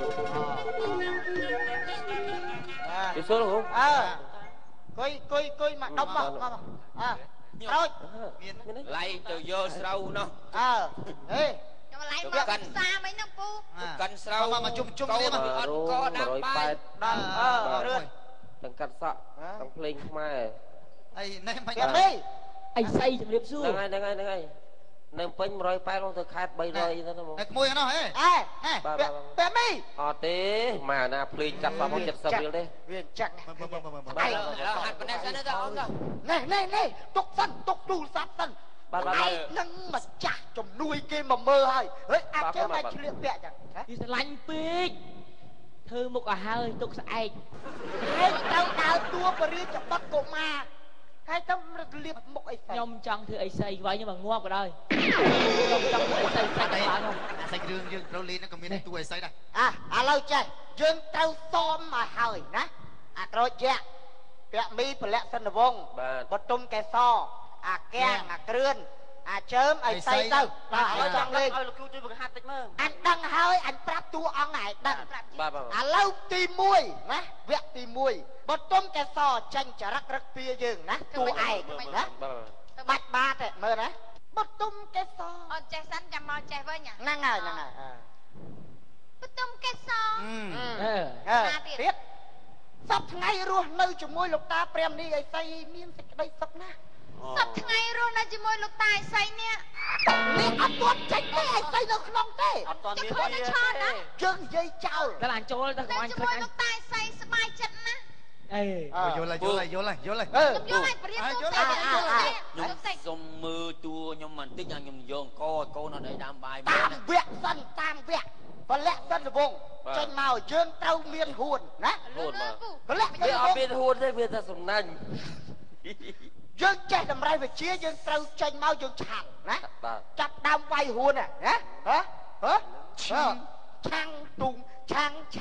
ពីសួរហ៎អើគុយគុយគុយមកដុំមកអើក្រោចមានឡៃទៅយកស្រូវនោះអើហេខ្ញុំឡៃមកផ្សារមិញហ្នឹងពូកាន់ស្រូវមកមកជុំជុំនេះមកអត់កដាក់បាយដល់អើរឿនទាំងកាត់សក់ទាំងភ្លេងខ្មែរអីនេះមិនទៀតនេះអីស្អីជំរាបសួរហ្នឹងហើយហ្នឹងហើយហ្នឹងហើយនៅពេញmột trăm tám mươiលងទៅខេត្ត300ទៅហ្នឹងមកតែក្មួយនោះហេអេហេពេមីអត់ទេម៉ាណាភ្លេងកាត់សក់មកเจ็ดสิบរៀលទេវាចឹងមើលមើលមើលមើលហើយហាត់ប៉ុណ្ណេះសិនទៅអងទៅនេះនេះនេះទុកសិនទុកទូរស័ព្ទសិនបាទបាទឯងនឹងម្ចាស់ជំនួយគេមកមើលហើយហើយអាចជើងតែឆ្លៀកពាក់ចឹងវាស្រឡាញ់ពេកធ្វើមុខឲ្យហើយទុកស្អែកហើយទៅដើរតួបរិយាចបတ်កុមារហើយទៅលៀបមុខអីស្អីខ្ញុំចង់ធ្វើអីស្អីវាយខ្ញុំមកងាប់ក៏ដោយខ្ញុំចង់ធ្វើអីស្អីស្អីទៅឡើងខ្ញុំអាសាច់រឿងយើងត្រូវលេងហ្នឹងក៏មានទួអីស្អីដែរអ่ะឥឡូវចេះយើងត្រូវសមមកហើយណាអាក្រូចយៈពាក់មីពលៈសិនវងបាទបតុមកែសអាកាំងអាគ្រឿនអាជើមអីស្អីទៅបាទឥឡូវចង់លេងឲ្យលោកគ្រូជួយបង្ហាត់តិចមើលអញដឹងហើយអញប្រាប់តួអង្គឯងដឹងបាទបាទឥឡូវទីមួយណាវគ្គទីមួយបតុមកែសចាញ់ចរិតរឹកពីយើងណាតួឯងណាបាទបាច់បាតទេមើលណាបតុមកែសអត់ចេះសិនចាំមកចេះវិញហ្នឹងហើយហ្នឹងហើយបតុមកេសអឺអឺអើទៀតសប្ថ្ងៃរស់នៅជាមួយលោកតាព្រាមនេះឯស្អីមានសេចក្តីសុខណាស់សប្ថ្ងៃរស់នៅជាមួយលោកតាឯស្អីនេះនេះអត់ទាន់ចេញទេឯស្អីនៅក្នុងទេអត់តមានចេះខ្លួនតែឆោតណាយើងនិយាយចោលដល់អញចូលទៅកុំនៅអញជាឃើមួយញអញលោកតាឯស្អីសប្បាយចិត្តណាស់អេយល់ហើយយល់ហើយយល់ហើយយល់ហើយអឺខ្ញុំយកឲ្យប្រៀបទូទៅទៅទៅសុំមើលតួខ្ញុំបន្តិចខ្ញុំយកកកូនអត់ឲ្យដាំបាយមែតាមនវគ្គសិនតាមវគ្គពលៈសិនវងចេញមកយើងត្រូវមានហួនណាហូនមកពលៈសិវានអវត់ងមានហួនទេវាតែសំណាញ់យើងចេះតម្រៃវិជាយើងត្រូវចេញមកយើងឆាំងណាបាទចាប់ដើមវាយហួនណាហ៎ហ៎ហ៎ឆាំងទុំឆាំងឆាំងចាប់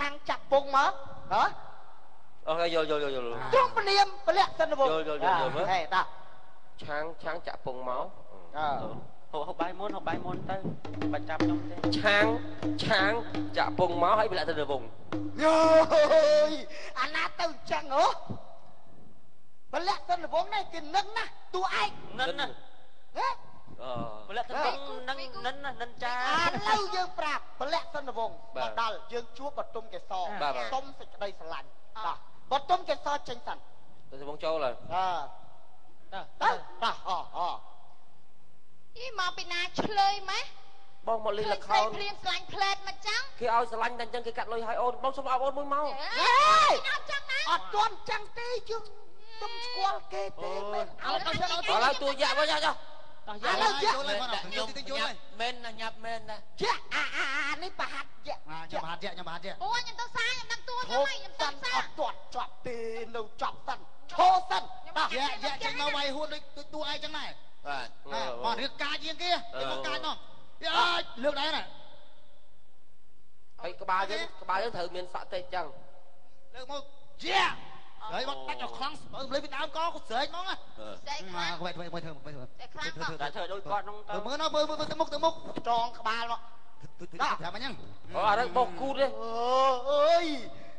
ពងមកហ៎អូខេយល់យល់យល់យល់ត្រង់ព្រាមពលៈសិនវងយល់យល់យល់យល់មើលហេតាឆាងឆាងចាក់ពងមកអើហូបហូបបាយមុនហូបបាយមុនទៅបាច់ចាប់ខ្ញុំទេឆាងឆាងចាក់ពងមកហើយប្រឡាក់ទៅនៅវងយយអាណាទៅអញ្ចឹងហ៎ពលៈសិនវងនេះគេនឹងណាតួឯកនិនណាហេអឺពលៈទៅនឹងនិនណានិនចាឥឡូវយើងប្រាប់ពលៈសិនវងមកដល់យើងជួបបតុមកេសរសុំសេចក្តីស្រឡាញ់តោះបតុមកេសរចេញសិនទៅវងចូលហើយអើតើទៅតោះអអអីមកពីណាឆ្លើយម៉េះបងមកលេងឃើញល្ខស្រីោនព្រាមស្លាញ់ផ្លែតមកចឹងគេឲ្យស្រឡាញ់តែអញ្ចឹងគេកាត់លុយឲ្យអូនបងសុំឲ្យអូនមួយមកហេអត់ចឹងណាអត់ទាន់ចឹងទេយើងទុំស្គាល់គេទេមែនអើទៅទៅឥឡូវទួយ៉ាវិញចុះតោះឥយ៉ាឡូវយ៉ាខ្ញុំមែនណាញ៉ាប់មែនណាយ៉ាអាអាអានេះប្រហាត់យ៉ាខ្ញុំប្រហាត់ជាខ្ញុំប្រហាត់ជាអូខ្ញុំទៅសារខ្ញុំដឹងតួឈខ្ញុំប់ហើយខ្ញុំសិទៅនសាអត់ទាន់ចប់ទេនៅចប់សិនឈោសិនតោះយ៉ាយ៉ាចេញមកវាយហួនដូចដូចតួឯងចឹងដែរបាទណាបងរឿងកាជាងគេគេមកកាចមកយ៉ាលើកដែរណាហើយក្បាលយើងក្បាលយើងត្រូវមានសក់តិចចឹងលើកមកយ៉ាហើយមកដាច់ឲ្យខ្លាំងបើលើពីដើមកក៏ស្រែកហ្មងណាស្អីខ្មកលាំងវិញវិញវិញធ្វើវិញធ្វើស្អីខ្លាំងមកតែធ្វើដូចគាត់នោះទៅមើលណាមើលមើលទៅមុខទៅមុខចងក្បាលមកប្រាប់អញ្ចឹងអូអាហ្នឹងបោកគូតទេអើយ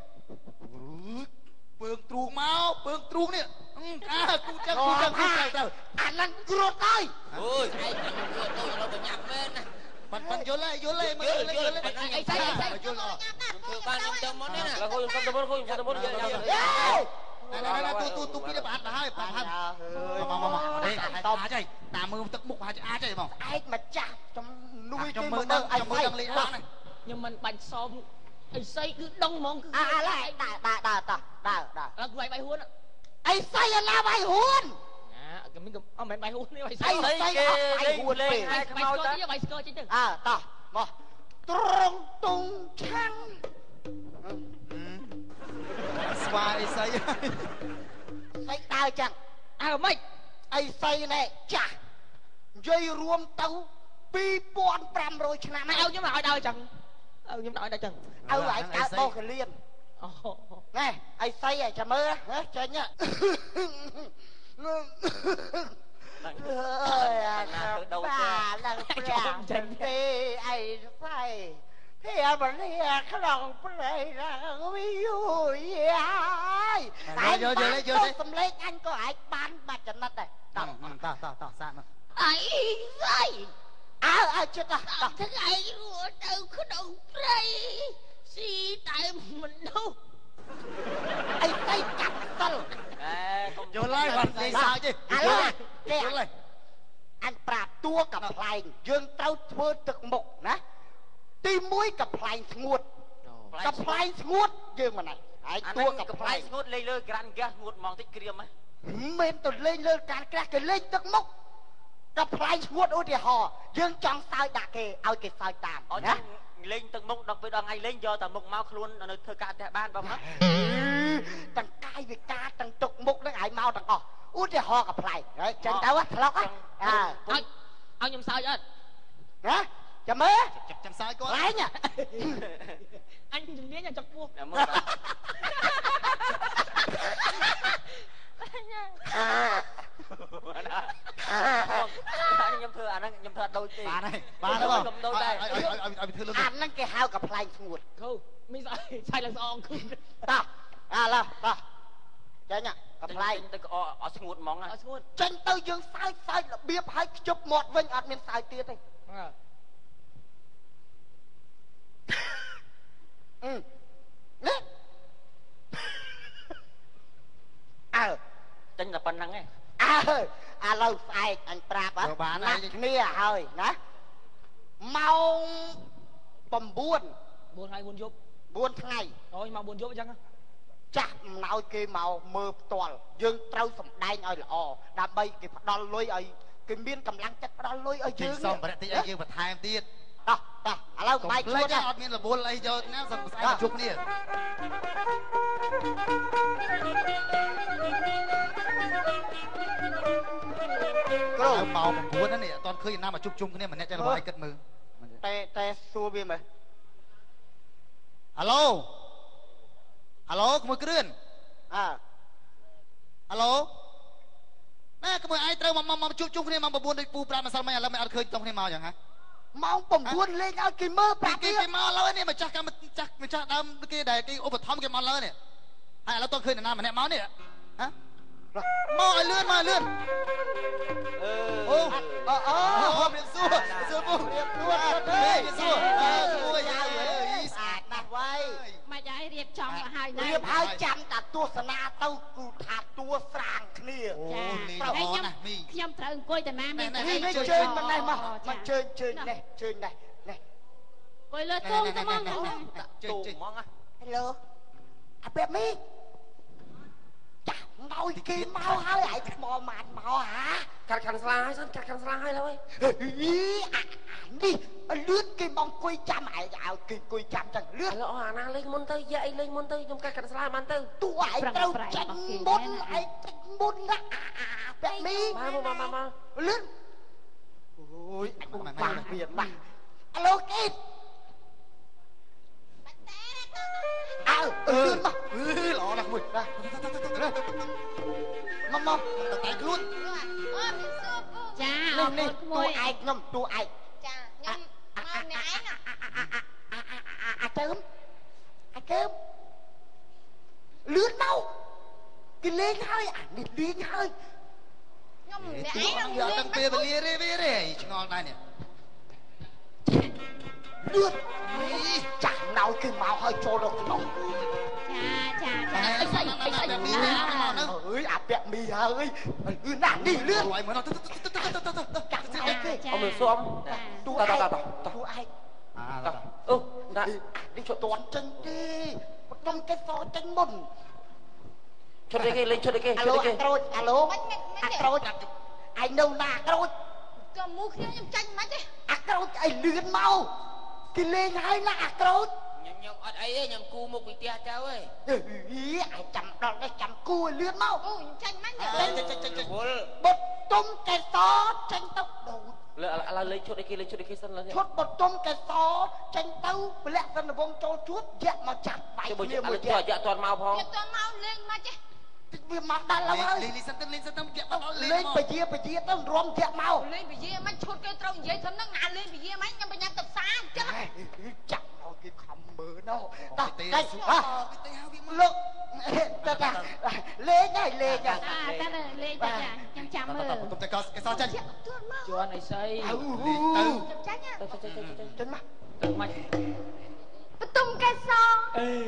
ពើងទ្រូងមកពើងទ្រូងនេះអាគូចឹងគូចឹងគូចឹងទៅអាហ្នឹងគ្រួតហើយអូយឯងខ្ញុំធ្វើទៅเราទៅញ៉ាំមែនណាប៉ាន់ប៉ាន់យល់ហើយយល់ហើយមើលយល់យល់អីស្អីអីស្អីយល់អត់ធ្វើបានខ្ញុំទៅមុននេះណាแล้วខ្ញុំសុំទៅមុនខ្ញុំសុំទៅមុនយ៉ាយ៉ាហេណែណែទូទូទូពីនេះប្រហាត់ទៅហើយប្រហាត់មកមកមកនេះតបអាចតាមមើលទឹកមុខប្រហែលអាចទេហ្មងឯកម្ចាស់ចំនួយខ្ញុំគេមើមើលលទៅទៅអីខ្ញុំមើស្អីលទាំងលេខបានខ្ញុំមិនបាច់សមអីស្អីគឺដងហ្មងគឺអាអាឡើយដើរដើរដើរដើរដើរឥឡូវគឺវាយបាយហួនអីស្អីអាណាវាយហួនណាគេមិនអត់មិនបាយហួននេះបាយស្អីអីស្អីអត់វាយហួនពេកបាយខ្មៅទៅបាយស្គរចេញទៅអើតោះមកត្រង់តុងឆាំងស្វាយអីស្អីស្អីដើរចឹងអើមិនអីស្អីណែចាស់និយាយរួមទៅពីរពាន់ប្រាំរយឆ្នាំមកហើយឲ្យខ្ញុំឲ្យដើរចឹងឲ្យខ្ញុំឲ្យដើរចឹងឲ្យឯងដើរបោកកលៀនអូណែអីស្អីឯងចាំមើលណាចេញហ៎អើយអាបាទឡើងប្រាំចេញទេអីស្អីthế mà đi không play ra ví dụ vậy tại tôi xâm lấy anh có ai bán mà chẳng nát này តោះតោះតោះតោះសាកមកអីស្អី à à chết à ថ្ងៃរស់នៅក្នុងព្រៃស៊ីតែមិននោះ ai tay chặt tao អេកុំយល់ហើយគាត់និយាយសើចទេ à យល់ là យល់ហើយ anh prap tua cặp lại dương trâu thưa thực mục nè ti muối cặp lại nguột cặp lại nguột dương mà này ai អា tua នោះ cặp កប្លែ lại ងស្ងួតលេងលើក្រាន់ហ្គាសស្ងួតហ្មងតិចក្រៀមហ៎ men tôi lên lên cả cả cái lên thực mục cặp lại nguột ôi thì họ dương trong sao đã kề ao cái sao tạm អត់ nè លេងទឹកមុខដល់ពេលដល់ថ្ងៃលេងយកតែមុខមកខ្លួននៅធ្វើការផ្ទះបានបងណា tầng cai về ca tầng tục mục nó ai mau tầng ọ út thì họ gặp lại đấy chân tao á lóc á à ឲ្យឲ្យខ្ញុំសើចអត់ hả chấm mơ ចាំសើចគាត់ lại nhá អញជំនាញចាប់ពោះមើល ខ្ញុំធ្វើអាហ្នឹងខ្ញុំធ្វើអត់ដូចទេបានហើយបានហើយបងខ្ញុំដូចដែរឲ្យឲ្យឲ្យឲ្យធ្វើលឿន anh nó cái hao gặp lại nguột គ្រូមានស្អីឆៃឡើងស្អងគឺ ta à là ta chơi nhá gặp តែ lại ទៅអត់ស្ងួតហ្មងណាឲ្យស្ងួត chân tao dương sai sai là biếp hay chụp một vinh ọt miền sai tiết đây អើ ừ nè à ចេញតែប៉ុណ្្នឹងឯង à à lâu sai anh prap á nát nia hơi nè mau bầm buồn 4ថ្ងៃ4យប់ buồn ngày អូយមក4យប់អញ្ចឹងចាស់អំណោយគេមកមើលផ្ទាល់យើងត្រូវសម្ដែងឲ្យល្អដើម្បីគេផ្ដល់លុយឲ្យគេមានកម្លាំងចិត្តផ្ដល់លុយឲ្យជិយើះងសំប្រតិឲ្យយើងបន្ថែមទៀតតោះតោះឥឡូវកុំបាយភ្លេជួចនអត់មានរវល់អីយកណាសំស្អែកជួបគ្នាគ្រូមក9ហ្នឹងនេះអត់តឃើញណាមកជួបជុំគ្នាម្នាក់ចេះរបាយគិតមើលតែតែសួរវាមើលហៅឡូអាឡូក្មួយគ្រឿនអើអាឡូណែក្មួយឯងត្រូវមកមកជួបជុំគ្នាម៉ោង9ដូចពូប្រាប់ម្សិលមិញឥឡូវមិនអត់ឃើញតោះគ្នាមកយ៉ាងហ៎ម៉ោង9លេងឲ្យគេមើលប្រាប់គេគេមកឥឡូវនេះម្ចាស់កម្មចាស់ម្ចាស់ដើមគេដែលគេឧបត្ថម្ភគេមកឥឡូវនេះហើយឥឡូវតោះឃើញនរណាម្នាក់មកនេះហ៎មកឲ្យលឿនមកលឿនអឺអូអូអូមានសួរសួរពូមានសួរមានសួរអើសួរយ៉ាអើយស្អាតណាស់វ៉ៃមិនឲ្យរៀបចំឲ្យហើយរៀបឲ្យចាំតែទស្សនាទៅគូថាតួស្រាងគ្នាអូលេងល្អណាស់មីខ្ញុំត្រូវអង្គុយតាណាមានតែនេះជើញមិននេះមកមកជើញជើញនេះជើញនេះនេះអង្គុយលើទូទៅមកជើញជើញហ្មងហ៎ហេឡូអាបែបមីចាឲ្យគេមកហើយឯងថ្មម៉ាត់មកហាកាត់ខាន់ស្លាហើយសិនកាត់ខាន់ស្លាហើយឡើយនេះលឿនគេមកអង្គុយចាំឯងឲ្យគេអង្គុយចាំចឹងលឿនឥឡូវអាណាលេងមុនទៅយ៉ាអីលេងមុនទៅខ្ញុំកាត់ខាន់ស្លាបានទៅតួឯងត្រូវចាញ់មុនឯងចាញ់មុនណាបែបមីមកមកមកមកលឿនអូយអញមកបានវាបាក់អាឡូគីតអើអឺមកអឺល្អណាស់មួយណាមកមកតែខ្លួនអូមានសួរពូចានេះនេះតួឯងខ្ញុំតួឯងចាខ្ញុំមកម្នាក់ឯងអាកើមអាកើមលឿនមកគេលេងហើយអានេះលេងហើយខ្ញុំម្នាក់ឯងខ្ញុំយកទាំងពេលវេលាទេវាទេឆ្ងល់ដែរនេះលឿនចាស់ណៅគេមកហើយចូលដល់ក្នុងចាចាចាអីស្អីអីស្អីមីអើយអាពាក់មីហើយលឿនណាស់នេះលឿនឲ្យមើលទៅទៅទៅទៅទៅចាស់ណាស់គេអមសុំតួឯងតួឯងតអូណានេះជត់តន់ចេញទេបដុំគេសចេញមុនឈុតគេលេងឈុតគេអាឡូអាក្រូចអាឡូអាក្រូចឯងនៅណាអាក្រូចក៏មូខ្ញុំខ្ញុំចាញ់មិនទេអាក្រូចអីលឿនមកគេលេងហើយណាអាក្រូចខ្ញុំខ្ញុំអត់អីទេខ្ញុំគូមុខពីផ្ទះទៅហ៎អីអាចាំដល់នេះចាំគូលឿនមកអូខ្ញុំចាញ់មិនទេចាញ់ចាញ់ចាញ់វល់បុតទុំកេសចេញទៅដូតលើឥឡូវលេងឈុតអីគេលេងឈុតអីគេសិនឡើយឈុតបុតទុំកេសចេញទៅប្រលាក់សិនវងចូលជួតយ៉ាក់មកចាប់វាយគ្នាមួយយ៉ាក់យ៉ាក់តន់មកផងយ៉ាក់តន់មកលេងមកចេះវាមកដល់ហើយលេងលេងសិនទៅលេងសិនទៅយ៉ាក់មកលេងបជាបជាទៅរំយ៉ាក់មកលេងបជាមិនឈុតគេត្រូវនិយាយធំហ្នឹងណាលេងបជាមិនខ្ញុំបញ្ញាទៅផ្សារចឹងចាក់ឲ្យគេខំមើលណោះតោះតែលោកតើតាលេងហើយលេងអាតើលេងចាខ្ញុំចាំមើលទៅតែកសចាញ់ជួនអីស្អីទៅចាំចាញ់ទៅទៅទៅទៅមកទៅមកបតុមកេសអេ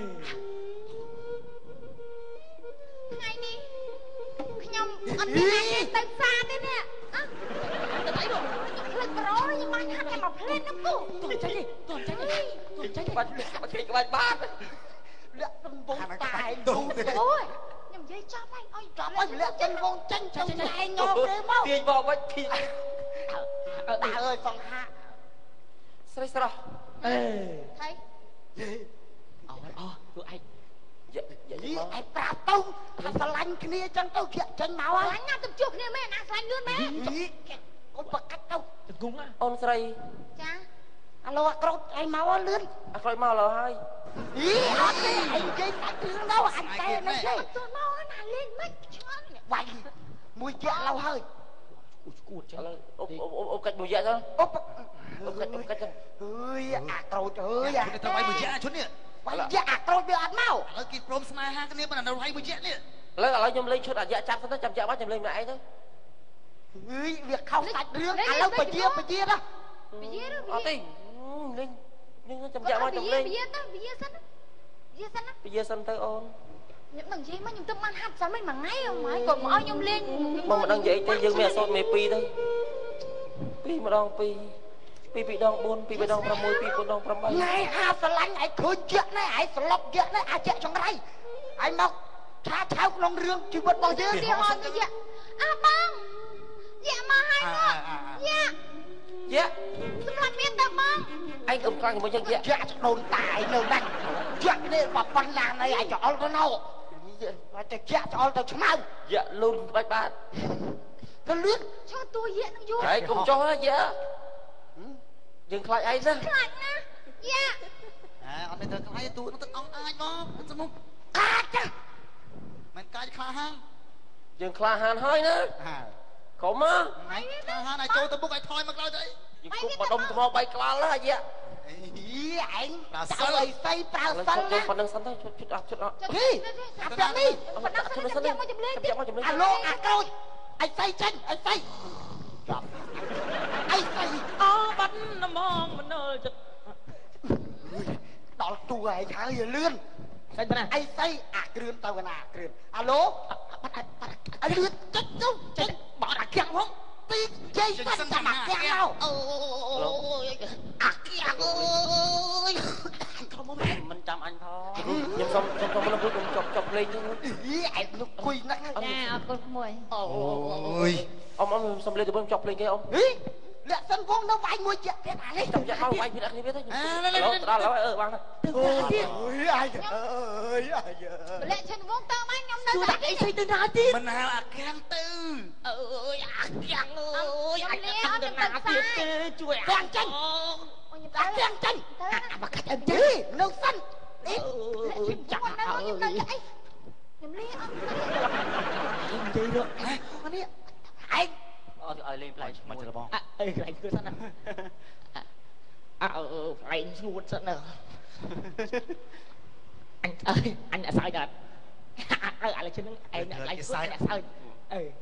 ថ្ងៃនេះខ្ញុំអត់មានថ្ងៃទៅផ្សារទេនេះអើទៅអីបងខ្ញុំភ្លេចប្រូខ្ញុំបានហាត់តែមកភ្លេចនោះពូទន់ចាញ់ទន់ចាញ់ទន់ចាញ់បាត់បាត់គេក្បាច់បាត់លាក់ដំបងតែដូរទេអូយខ្ញុំនិយាយចប់ហើយអើយចប់ហើយលាក់ចេញវងចេញទៅឯងងគេមកទាញបបវិញភីអើអើយសង្ហាស្រីស្រស់អេហើយអូអូពួកឯងយ៉ាយ៉ាយីឯងប្រាប់ទៅថាស្រឡាញ់គ្នាចឹងទៅជាចេញមកហើយណាទៅជួបគ្នាមែនណាស្រឡាញ់លឿនមែនអូនបកាច់ទៅចង្គង់អូនស្រីចាអាឡូអាក្រូចឯងមកលឿនអាក្រូចមកលើហើយយីអត់ទេឯងនិយាយសាច់រឿងទៅអញតែនេះទេទៅមកណាលេងមិនឆ្ងល់វាយមួយជាក់ឡូវហើយអូឈួតចឹងឥឡូវអុបអុបអុបកាច់មួយយ៉ាទៅអុបអុបកាច់អុបកាច់ចឹងអើយអាក្រូចអើយអាទៅវាយមួយយ៉ាឈុតនេះវាយយ៉ាអាក្រូចវាអត់មកឥឡូវគេព្រមស្នេហាគ្នាប៉ុន្តែវាយមួយយ៉ានេះឥឡូវឥឡូវខ្ញុំលេងឈុតអាយ៉ាចាប់ទៅចាប់យ៉ាមកខ្ញុំលេងម្នាក់ឯងទៅអើយវាខុសសាច់រឿងឥឡូវបជាបជាណាបជាអត់ទេលេងលេងចាំយ៉ាមកខ្ញុំលេងបជាទៅបជាសិនបជាសិនណាបជាសិនទៅអូនខ្ញុំនឹងនិយាយមកខ្ញុំទៅបានហាត់សិនមិនមួយថ្ងៃហ្នឹងហើយគាត់មកឲ្យខ្ញុំលេងមកមិនដឹងនិយាយទេយើងមានអសតមេពីរទៅពីរម្ដងពីរពីរពីរដងបួនពីរពីរដងប្រាំមួយពីរពីរដងប្រាំបីណែហាស្រឡាញ់ឯងឃើញជាក់ណែឯងស្លប់ជាក់ណែអាចជាក់ចង្រៃឯងមកឆាឆៅក្នុងរឿងជីវិតរបស់យើងទីហោទៅយ៉ាអើបងយ៉ាមកហើយមកយ៉ាយ៉ាសម្រាប់មានទៅបងឯងកុំខ្លាំងជាមួយយើងយ៉ាយ៉ាចដូនតាឯងនៅណាយ៉ានេះបប៉ុណ្ណាណៃឯងច្អល់ទៅណោមកទៅយ៉ាច្អល់ទៅឆ្មៅយ៉ាលូនក្បាច់បាតទៅលឿនឈរតួយ៉ានឹងយូរហើយកុំចុះយ៉ាយើងខ្លាចឯងណាខ្លាចណាយ៉ាអើអត់មានទៅខ្លាចទូនឹងទឹកអង្គអាចមកសមុខកាយយើងក្លាហានហើយណាកុំមកក្លាហានឲ្យចូលទៅមុខឲ្យថយមកក្រោយទៅអីយើងគប់បដុំថ្មបីក្បាលណាយាអីឯងប្រើសិលអីស្អីប្រើសិលណាប៉ុណ្្នឹងសិនទៅជុតជុតអត់ជុតអត់នេះអាប្រាប់នេះប៉ុណ្ណឹងសិនចាំមកចម្លែកទៀតអាឡូអាក្រូចអីស្អីចេញអីស្អីចាប់អីស្អីអូបាត់ណមងមនលចិត្តដល់ទួឯងហើយលឿនស្អីប៉ុណ្ណាអីស្អីអាគ្រឿនទៅកណាគ្រឿនអាឡូអីលឿនចិត្តទៅចិត្តបោះអាគៀងហងទីជ័យសិនចាំអាគៀងមកអូអាគៀងអើយខ្ញុំមិនចាំអញផងខ្ញុំសុំសុំសុំលោកខ្ញុំចប់ចប់លេងទៅអីឯងលោកគួយណាស់ចាអរគុណក្មួយអូយអ៊ំអ៊ំសុំលេងទៅខ្ញុំចប់លេងគេអ៊ំហីលាក់សិនវងនៅវាយមួយជាទៀតអានេះចាំចាក់មកវាយពីអ្នកគ្នាទៀតទៅដល់ហើយអឺបានអូយអាយអើយអាយលាក់ឈិនវងតើមកខ្ញុំនៅតែអីស្អីទៅណាទៀតមិនហៅអាកាំងទៅអើយអាកាំងអើយអានេះអត់ទៅណាទៀតទេជួយកាំងចេញកាំងចេញអាមកកាច់អញ្ចឹងនៅសិនអីចាំអើយខ្ញុំលីអត់និយាយទៅអានេះឯងអត់ឲ្យលេងផ្លែឈ្មោះបងអីផ្លែឈ្មោះសិនណាអើផ្លែឈ្មោះសិនណាអញអើយអញអត់សើចអត់អើឥឡូវជិះនឹងឯងអ្នកឡៃសើចអ្នកសើចអឺ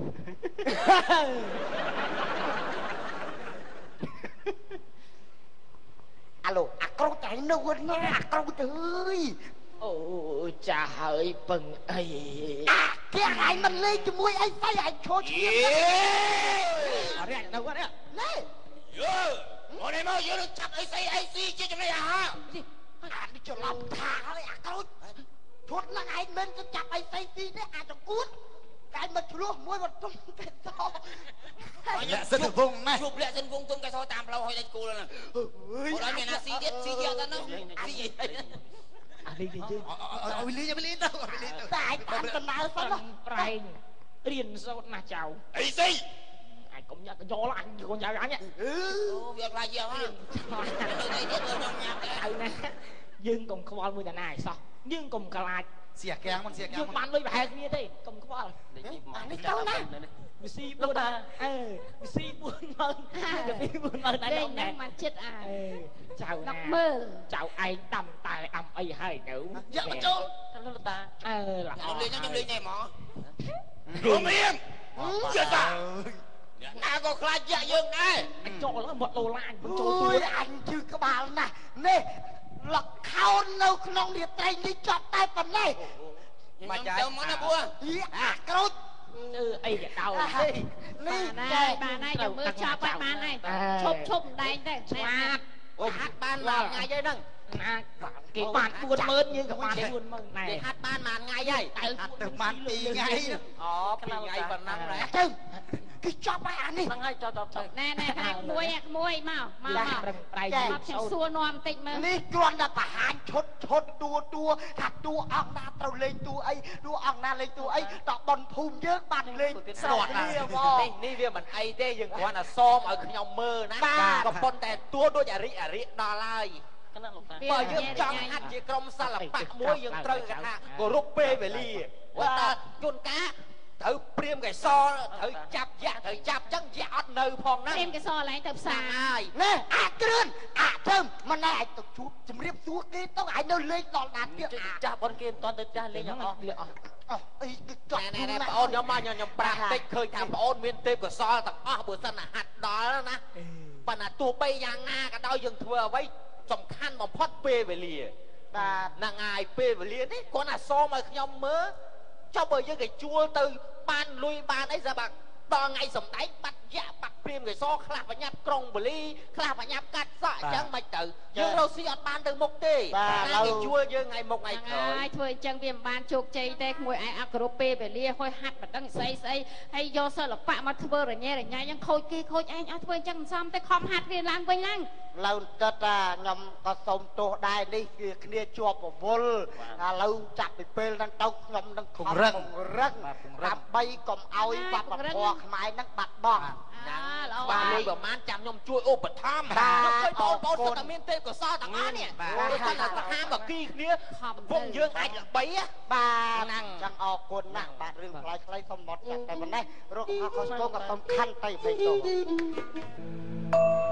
អាឡូអាក្រូចឯងនៅណាអាក្រូចអើយអូចាហើយពឹងអីអាគេឯងមិនលេងជាមួយអីស្អីឯងឈរឈៀមអរេនៅអត់នេះនេះយើមកនេះមកយើងចាប់អីស្អីអីស៊ីជាចំណេះអាហារអានេះច្រឡំថាហើយអាក្រូចឈុតនឹងឯងមិនទៅចាប់អីស្អីស៊ីទេអាចចង្គួតតែមកឆ្លោះមួយមកទុំទៅតោលាក់សិនវងណាជួបលាក់សិនវងទុំកែសតាមផ្លូវឲ្យដាច់គោលណាអើយអត់មានណាស៊ីទៀតស៊ីយកទៅនោះស៊ីអីអាលីលីយើងអើយលីលីទៅលីទៅតែអាចបានដំណើរសិនប្រែងរៀនសូត្រណាស់ចៅអីស៊ីអាចកុំញាក់កញ្ចល់អញកូនចៅអញអូវាខ្លាចយកហ្នឹងទៅអីទៀតខ្ញុំញ៉ាំទៅណាយើងកុំខ្វល់មួយតាណាឲ្យសោះយើងកុំខ្លាចសៀកកាំងមិនសៀកកាំងយើងបានលុយប្រហែលគ្នាទេកុំខ្វល់នេះទៅណាវិសីបួនអើវិសីបួនម៉ឺនវិសីបួនម៉ឺនតែហ្នឹងមកចិត្តអាចៅណាមើលចៅឯងដាំតែអំអីហើយនៅយកមកចូលទៅលតាអើល្អលេងខ្ញុំលេងតែហ្មងរួមមានយកតាណាក៏ខ្លាចយ៉ាក់យើងដែរអញចូលមកដូឡាអញចូលទួអញជឿក្បាលណាស់នេះលកខោននៅក្នុងរាត្រីនេះចប់តែប៉ុណ្ណេះមកចាំមកណាបួអាក្រូចអឺអីក៏ដោយនេះចាបានហើយយើងមើលចប់ហើយបានហើយឈប់ឈប់ម្ដែងទៅស្វាតអូហាត់បានមួយថ្ងៃហើយហ្នឹងណាគេបានបួនម៉ឺនយើងក៏បានបួនម៉ឺនដែរគេហាត់បានមួយថ្ងៃហើយតែហាត់ទៅបានពីរថ្ងៃអូពីរថ្ងៃប៉ុណ្ណឹងដែរទៅគេចប់ហើយអានេះហ្នឹងហើយចប់ចប់ទៅណែណែតែក្មួយក្មួយមកមកមកប្រៃមកខ្ញុំសួរនាំបន្តិចមើលនេះគ្រាន់តែបង្ហាញឈុតឈុតតួតួថាតួអង្គណាត្រូវលេងតួអីតួអង្គណាលេងតួអីតបនភូមិយើងបានលេងស្គាល់នេះនេះវាមិនអីទេយើងគ្រាន់តែសមឲ្យខ្ញុំមើលណាក៏ប៉ុន្តែតួដូចអរិអរិដល់ហើយបើយើងចង់ហាត់ជាក្រុមសិល្បៈមួយយើងត្រូវគេថាគោរពពេលវេលាបើតើជួនកាលត្រូវព្រាមកែសត្រូវចាប់យ៉ាក់ត្រូវចាប់ចឹងយ៉ាក់អត់នៅផងណាព្រាមកែសឡើងទៅផ្សារហើយណែអាគ្រឿនអាធ្វើមិនណែអាចទៅជួបជំរាបសួរគេទៅអាចនៅលេងដល់ណាទៀតចាស់ប៉ុនគេមិនតន់ទៅចាស់លេងអស់អស់អស់អីគឺចង់ណែណែបងអូនខ្ញុំមកខ្ញុំប្រាប់តិចឃើញថាបងអូនមានទេពកោសលទាំងអស់បើសិនណាហាត់ដល់ណាប៉ុន្តែទោះបីយ៉ាងណាក៏ដោយយើងធ្វើអ្វីសំខាន់បំផុតពេលវេលាបាទហ្នឹងហើយពេលវេលានេះគាត់ថាសមឲ្យខ្ញុំមើលចុះបើយើងគេជួលទៅបានលុយបានអីស្រាប់ដល់ថ្ងៃសំដែងបាត់យ៉ាបាត់ព្រាមកេសរខ្លះបញ្ញាប់ក្រុងបលីខ្លះបញ្ញាប់កាត់សក់អញ្ចឹងមិនទៅយើងរកស៊ីអត់បានទៅមុខទេណាគេជួលយើងថ្ងៃមុខថ្ងៃក្រោយហើយធ្វើអញ្ចឹងវាមិនបានជោគជ័យទេក្មួយឯងអត់គោរពពេលវេលាហួយហាត់មិនដឹងស្អីស្អីហើយយកសិល្បៈមកធ្វើរញ៉េរញ៉ៃអញ្ចឹងខូចគេខូចឯងអត់ធ្វើអញ្ចឹងមិនសមទេខំហាត់រៀនឡើងវិញឡើងឡើយទឹកថាខ្ញុំក៏សូមទោសដែរនេះគឺគ្នាជាប់រវល់ឥឡូវចាប់ពីពេលហ្នឹងទៅខ្ញុំនឹងពង្រឹងពង្រឹងដើម្បីកុំឲ្យវប្បធម៌ខ្មែរហ្នឹងបាត់បង់បាទលុយប្រហែលចាំខ្ញុំជួយឧបត្ថម្ភខ្ញុំឃើញបងប្អូនសុទ្ធតែមានទេពកោសល្យទាំងអស់នេះគាត់ថាសាហាវមកគីគ្នាវងយើងអាចល្បីបាទហ្នឹងចឹងអរគុណណាស់បាទរឿងផ្លាយខ្លីសុំមកចាត់តែប៉ុណ្ណេះរកខុសខុសក៏សំខាន់ទៅផ្លេចទៅ